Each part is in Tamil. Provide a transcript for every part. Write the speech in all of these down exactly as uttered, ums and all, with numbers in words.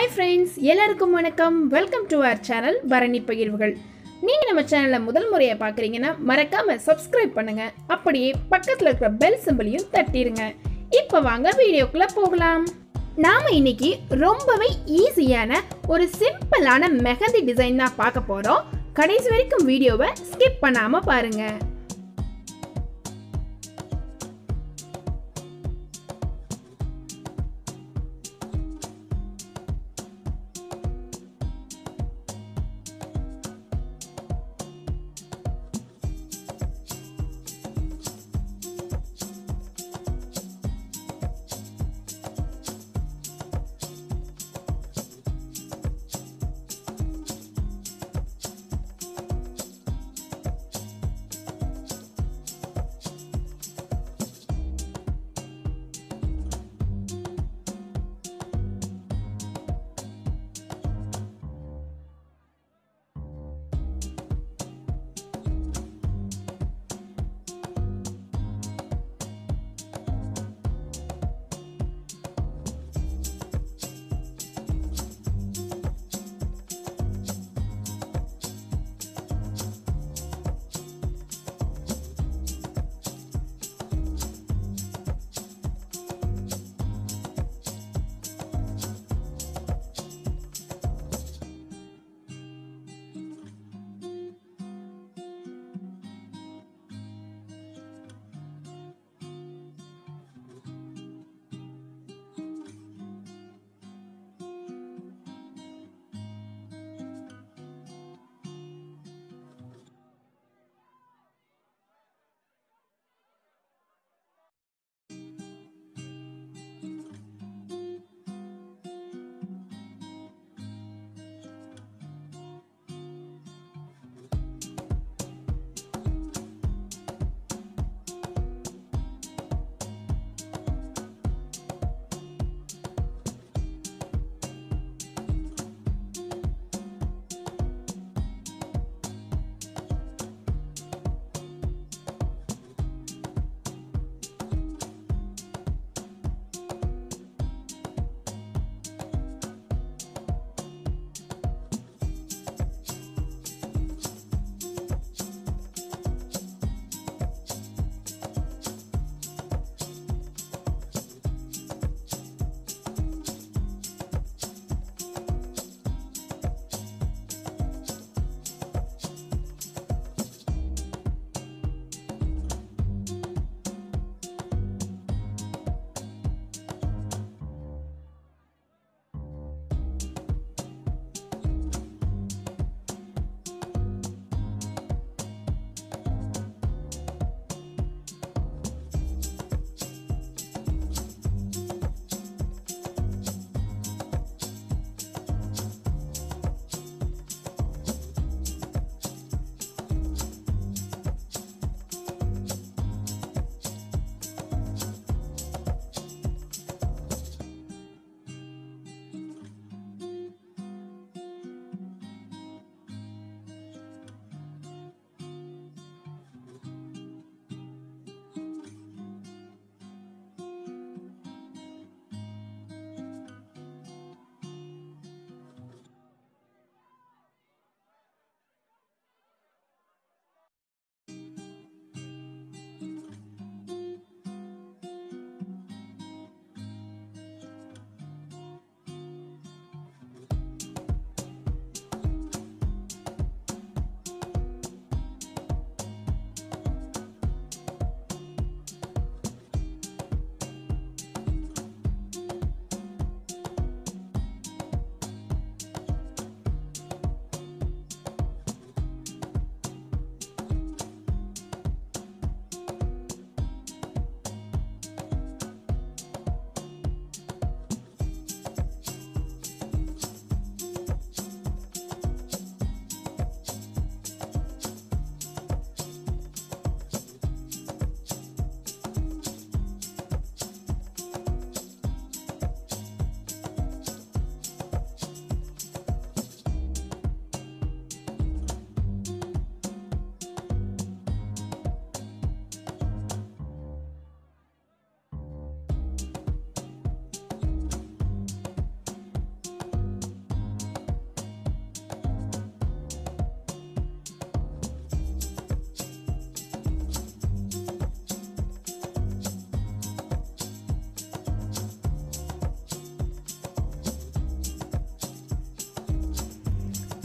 Hi friends, எல்லாருக்கும் வணக்கம். Welcome to our channel Bharani பகிர்வுகள். நீங்க நம்ம சேனலை முதல் முறையா பார்க்கறீங்கன்னா மறக்காம subscribe பண்ணுங்க. அப்படியே பக்கத்துல இருக்கிற bell symbol-ஐயும் தட்டிடுங்க. இப்போ வாங்க வீடியோக்குள்ள போகலாம். நாம இன்னைக்கு ரொம்பவே ஈஸியான ஒரு சிம்பிளான மெஹந்தி டிசைன் தான் பார்க்க போறோம். கடைசி வரைக்கும் வீடியோவை ஸ்கிப் பண்ணாம பாருங்க.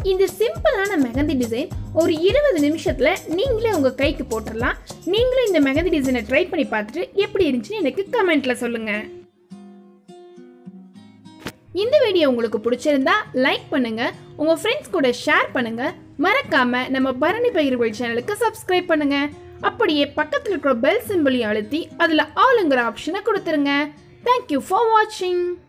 இந்த சிம்பிளான மெஹந்தி டிசைன் ஒரு இருபது நிமிஷத்துல நீங்களே உங்க கைக்கு போட்டுடலாம். நீங்களும் இந்த மெஹந்தி டிசைனை ட்ரை பண்ணி பார்த்துட்டு எப்படி இருந்துச்சுன்னு எனக்கு கமெண்ட்ல சொல்லுங்க. இந்த வீடியோ உங்களுக்கு பிடிச்சிருந்தா லைக் பண்ணுங்க, உங்க ஃப்ரெண்ட்ஸ் கூட ஷேர் பண்ணுங்க. மறக்காம நம்ம பரணி பகிர்வுகள் சேனலுக்கு சப்ஸ்கிரைப் பண்ணுங்க. அப்படியே பக்கத்தில் இருக்கிற பெல் சிம்பிளையும் அழுத்தி அதுல ஆளுங்கிற ஆப்ஷனை கொடுத்துருங்க. Thank you for watching.